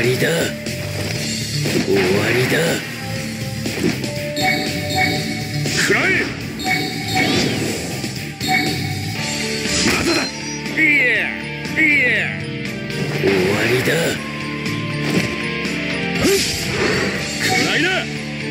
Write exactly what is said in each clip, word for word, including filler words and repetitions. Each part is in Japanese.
りだ。終わりだ。 食らえ。まだだ。いやいや。 終わりだ。 食らいな。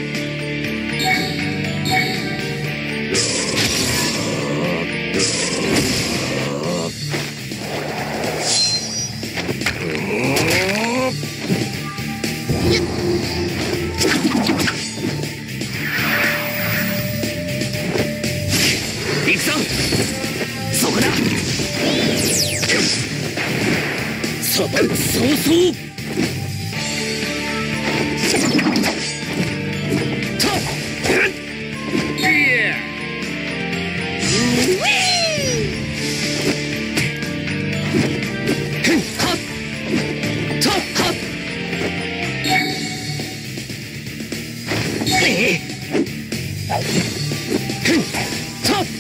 行くぞ。そこだ。さばそうそうとっいやふんはっとはっえふんとっ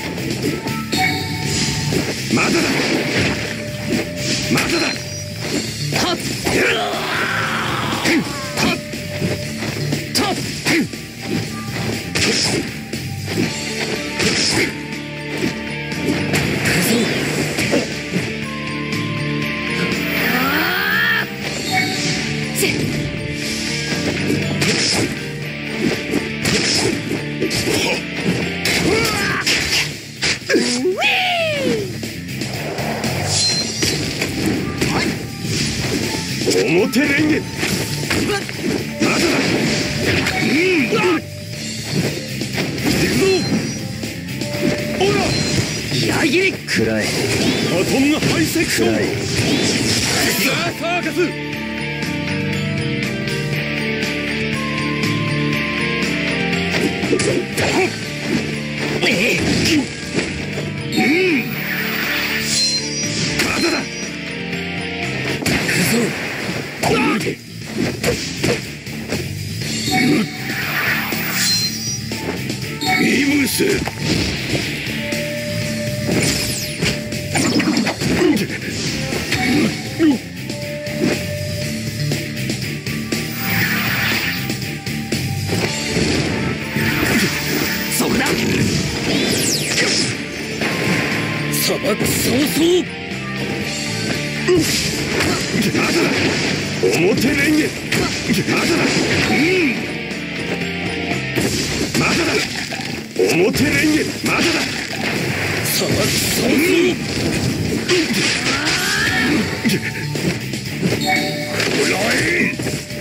まだだ。まだだ。 はっふんはっとっふん表レンゲ。まだだ。うん。行くぞ。ほら。 矢切りくらえ。 バトンがハイセクション。ザ・サーカス。 ええ。 うん。まだだ。 行くぞ。 イムス。 そこだ。砂漠早々。 まだだ。表レンゲ。まだだ。うんまだだ。表レンゲ。まだだ。 砂漠早々。 くらえ。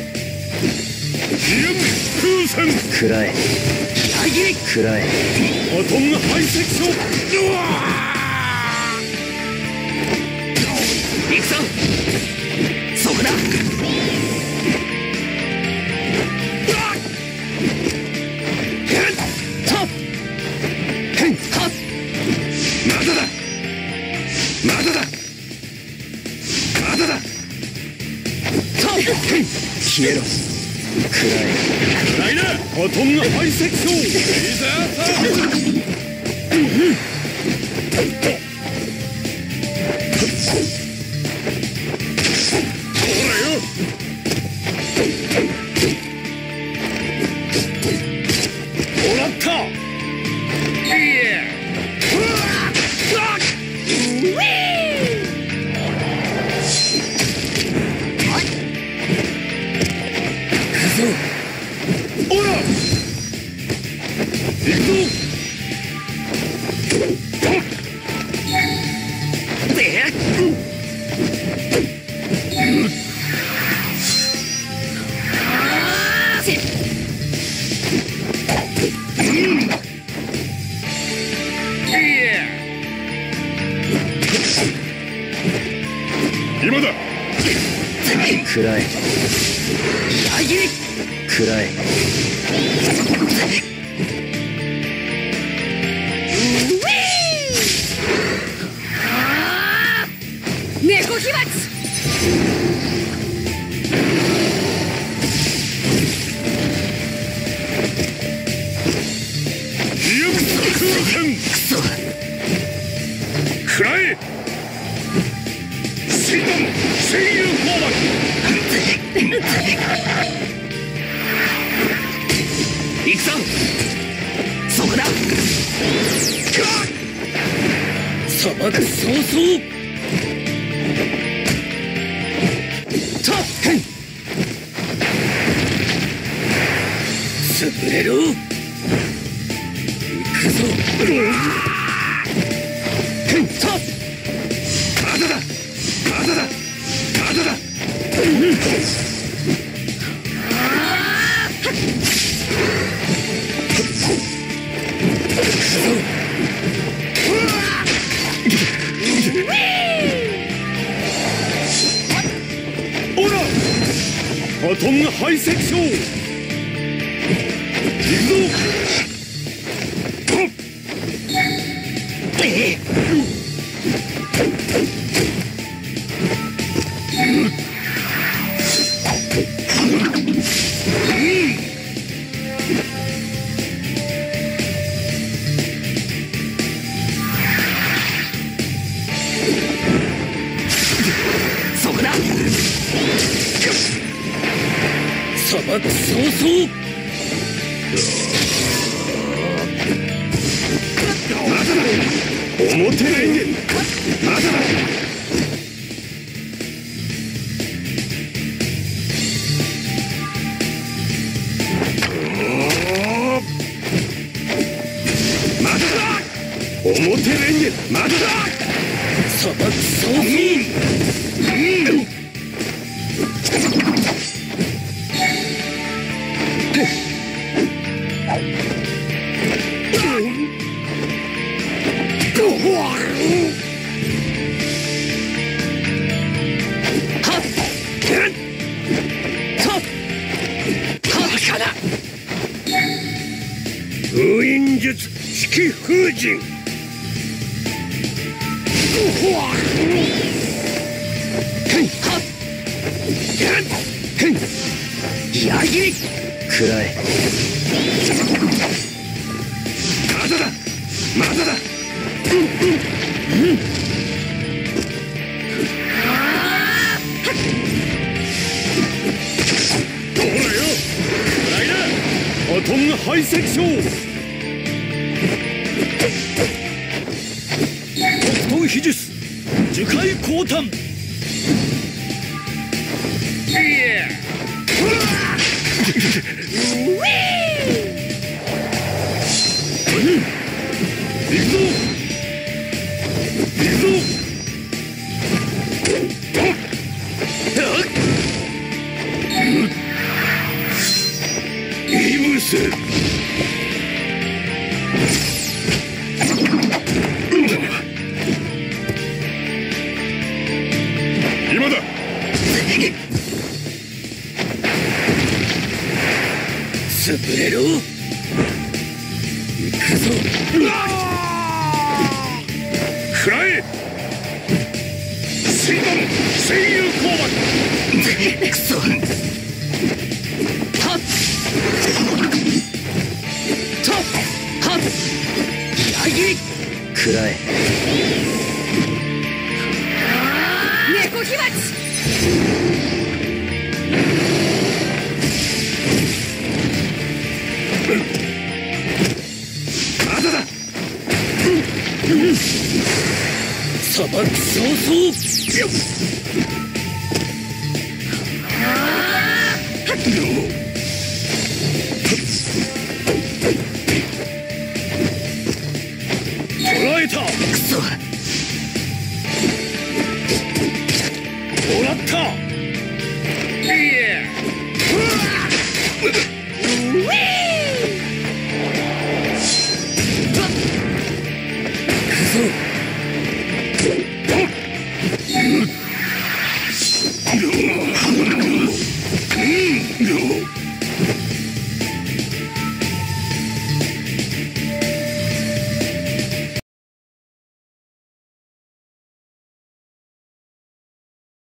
ジュンプーさん。 くらえ。矢切りくらえ。 バトンがハイセクション。うわ行くぞ。そこだ。 まだだ。まだだ。まだだ。 消えろ。くらえ。 くらいな。バトンがハイセクション。レーザーサーカス。もらった。いや。おら。行くぞ。 で今だ。 くらえ。矢切りくらえ。猫飛沫。 ユンクー君。 くそ。 くらえ。シンドン、声優フォーマル。 行くぞ。そこだ。砂漠早々。たっへん。潰れろ。行くぞ。へんたっ。まだだ。まだだ。まだだ。うんオラバトン排斥症。行くぞ。 えそこだ。砂漠早々。 まだだ。表レンゲ。まだだ。まだだ。表レンゲ。まだだ。 砂漠早々。 封印術式封陣。 矢切り食らえ。 まだだ。まだだ。ほらよ。ライダーバトン排斥症。特等秘術樹海降誕。いや行くぞ。行くぞ。イムス。今だ。 潰れろ。行くぞ。 食らえ。水門戦友交番。 くそ。はっとはっ矢切り食らえ。猫火鉢。 まだだ。 砂漠早々。 捕らえた。 くそ。 もらった。いや。 くそ。